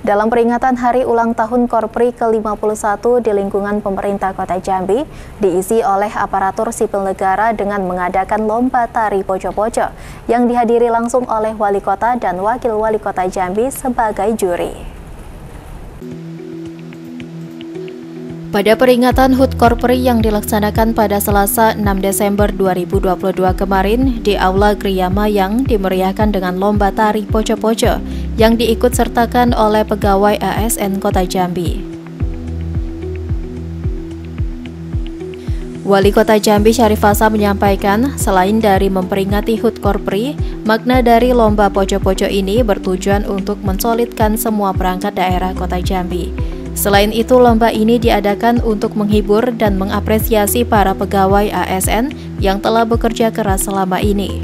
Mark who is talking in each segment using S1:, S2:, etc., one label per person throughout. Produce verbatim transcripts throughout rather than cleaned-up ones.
S1: Dalam peringatan Hari Ulang Tahun Korpri ke lima puluh satu di lingkungan pemerintah Kota Jambi, diisi oleh aparatur sipil negara dengan mengadakan lomba tari poco-poco yang dihadiri langsung oleh Wali Kota dan Wakil Wali Kota Jambi sebagai juri. Pada peringatan H U T Korpri yang dilaksanakan pada Selasa enam Desember dua ribu dua puluh dua kemarin di Aula Gria Mayang dimeriahkan dengan lomba tari poco-poco yang diikut sertakan oleh pegawai A S N Kota Jambi. Wali Kota Jambi Syarif Fasa menyampaikan, selain dari memperingati H U T Korpri, makna dari lomba poco-poco ini bertujuan untuk mensolidkan semua perangkat daerah Kota Jambi. Selain itu, lomba ini diadakan untuk menghibur dan mengapresiasi para pegawai A S N yang telah bekerja keras selama ini.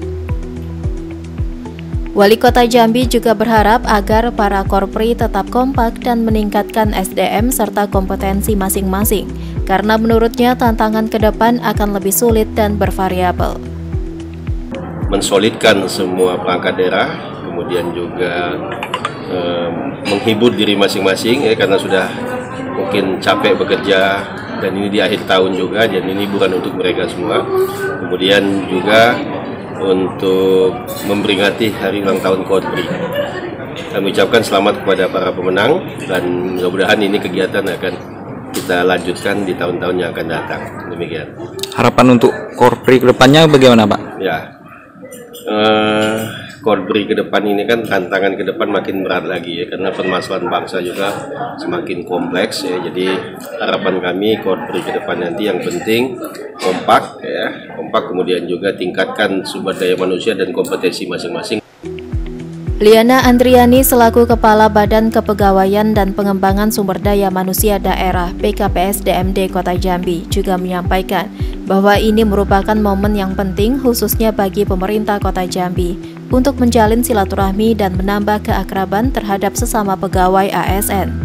S1: Wali Kota Jambi juga berharap agar para korpri tetap kompak dan meningkatkan S D M serta kompetensi masing-masing, karena menurutnya tantangan ke depan akan lebih sulit dan bervariabel.
S2: Mensolidkan semua perangkat daerah, kemudian juga eh, menghibur diri masing-masing ya, karena sudah mungkin capek bekerja dan ini di akhir tahun juga, dan ini hiburan untuk mereka semua. Kemudian juga untuk memperingati Hari Ulang Tahun Korpri. Kami ucapkan selamat kepada para pemenang dan mudah-mudahan ini kegiatan akan kita lanjutkan di tahun-tahun yang akan datang. Demikian.
S3: Harapan untuk Korpri ke depannya bagaimana, Pak?
S2: Ya, eh, Korpri ke depan ini kan tantangan ke depan makin berat lagi ya, karena permasalahan bangsa juga semakin kompleks ya. Jadi harapan kami Korpri ke depan nanti yang penting kompak ya, kompak kemudian juga tingkatkan sumber daya manusia dan kompetensi masing-masing.
S1: Liana Andriani selaku Kepala Badan Kepegawaian dan Pengembangan Sumber Daya Manusia Daerah P K P S D M D Kota Jambi juga menyampaikan bahwa ini merupakan momen yang penting khususnya bagi pemerintah Kota Jambi untuk menjalin silaturahmi dan menambah keakraban terhadap sesama pegawai A S N.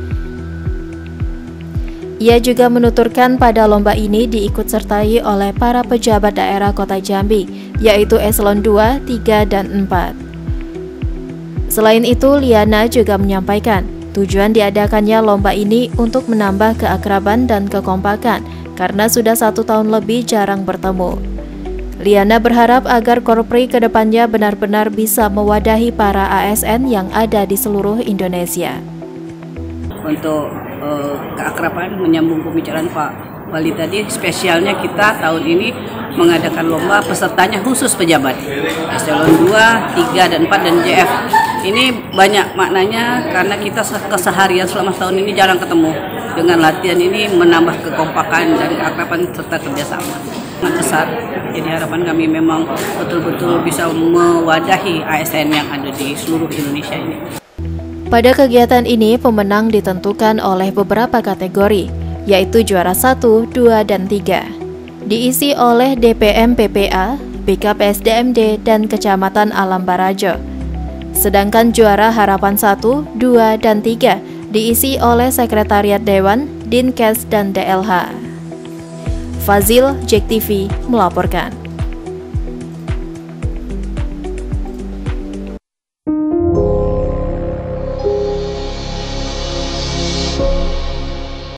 S1: Ia juga menuturkan pada lomba ini diikutsertai oleh para pejabat daerah Kota Jambi, yaitu eselon dua, tiga, dan empat. Selain itu, Liana juga menyampaikan tujuan diadakannya lomba ini untuk menambah keakraban dan kekompakan karena sudah satu tahun lebih jarang bertemu. Liana berharap agar Korpri kedepannya benar-benar bisa mewadahi para A S N yang ada di seluruh Indonesia.
S4: Untuk uh, keakraban, menyambung pembicaraan Pak Wali tadi, spesialnya kita tahun ini mengadakan lomba pesertanya khusus pejabat eselon dua, tiga, dan empat, dan J F. Ini banyak maknanya karena kita keseharian selama tahun ini jarang ketemu. Dengan latihan ini menambah kekompakan dan keakraban serta kerjasama sangat besar. Jadi harapan kami memang betul-betul bisa mewadahi A S N yang ada di seluruh Indonesia ini.
S1: Pada kegiatan ini pemenang ditentukan oleh beberapa kategori, yaitu juara satu, dua, dan tiga. Diisi oleh D P M P P A, P K P S D M D, dan Kecamatan Alam Barajo. Sedangkan juara harapan satu, dua, dan tiga diisi oleh Sekretariat Dewan, Dinkes, dan D L H. Fazil, J E K T V, melaporkan.